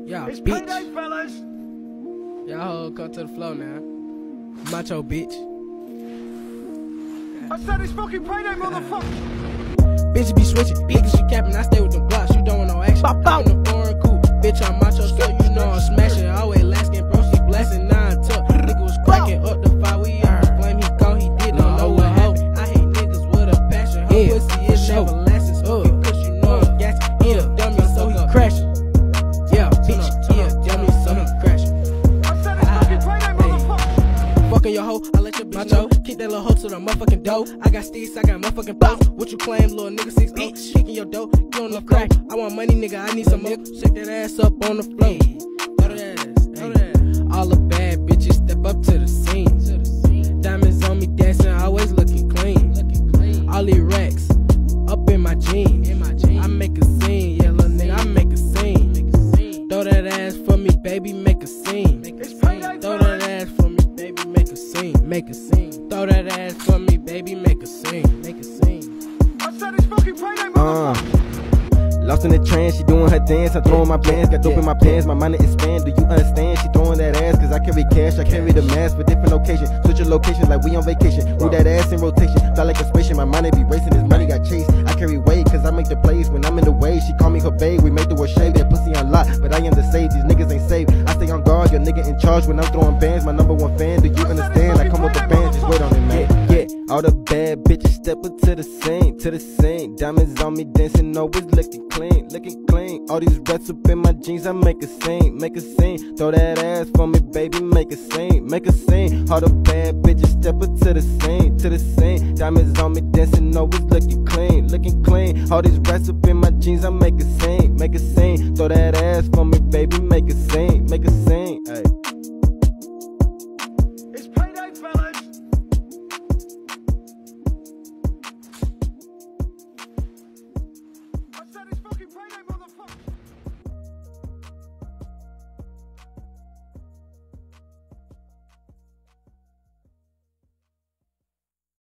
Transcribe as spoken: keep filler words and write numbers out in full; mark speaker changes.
Speaker 1: Yeah,
Speaker 2: It's
Speaker 1: bitch.
Speaker 2: payday, fellas.
Speaker 1: Y'all come to the floor now. Macho bitch.
Speaker 2: I said it's fucking payday, motherfucker.
Speaker 1: Bitches be switching, niggas she capping. I stay with them blocks. You don't want no action. Pop out in the foreign coupe. Bitch, I'm macho, so you know I'm smashing. Always lasking, bro. She blasting nine tuck. Nigga was cracking up the fire. We on the flame. He gone, he did not know what happened. I hate niggas with a passion. Her
Speaker 3: Yeah,
Speaker 1: pussy is
Speaker 3: sure.
Speaker 1: never lasting. Smoking cause you know I'm gassing. He a dummy, so he crashing. Yeah, bitch. He a dummy, so he crashing.
Speaker 2: I said it's fucking payday, motherfucker.
Speaker 1: Fucking your hoe, I let your bitch know. Keep that little hoe to the motherfucking dough. I got steez, I got motherfucking pops. What you claim, little nigga, six eight? Kicking your dough, you on the crack. I want money, nigga, I need some more. Shake that ass up on the floor. Throw that ass, throw that ass. All the bad bitches step up to the scene. Diamonds on me dancing, always looking clean. All these racks up in my jeans. I make a scene, yeah, little nigga, I make a scene. Throw that ass for me, baby, make a scene. Throw that ass for me, baby, make a scene. Make a scene. Throw that ass for me, baby, make a scene. Make a scene.
Speaker 2: I said it's fucking payday, motherfucker.
Speaker 3: Uh, Lost in the trance, she doing her dance. I'm throwing my bands, got dope in my pants. My money expand, do you understand? She throwing that ass, cause I carry cash. I carry the mask for different occasions. Switch your location like we on vacation. Move that ass in rotation, fly like a spaceship. My money be racing, this money got chased. I carry weight, cause I make the plays when I'm in the way. She call me her babe, we make the word shave. That pussy on lock, but I am the save. These niggas ain't safe. I stay on guard, your nigga in charge when I'm throwing bands. My number one fan, do you understand? I come with the bands, just wait on it, man. Yeah, yeah. All the bad bitches step up to the scene, to the scene. Diamonds on me dancing, always looking clean, looking clean. All these rats up in my jeans, I make a scene, make a scene. Throw that ass for me, baby, make a scene, make a scene. All the bad bitches step up to the scene, to the scene. Diamonds on me dancing, always looking clean, looking clean. All these rats up in my jeans, I make a scene, make a scene. Throw that ass for me, baby, make a scene, make a scene. Ay.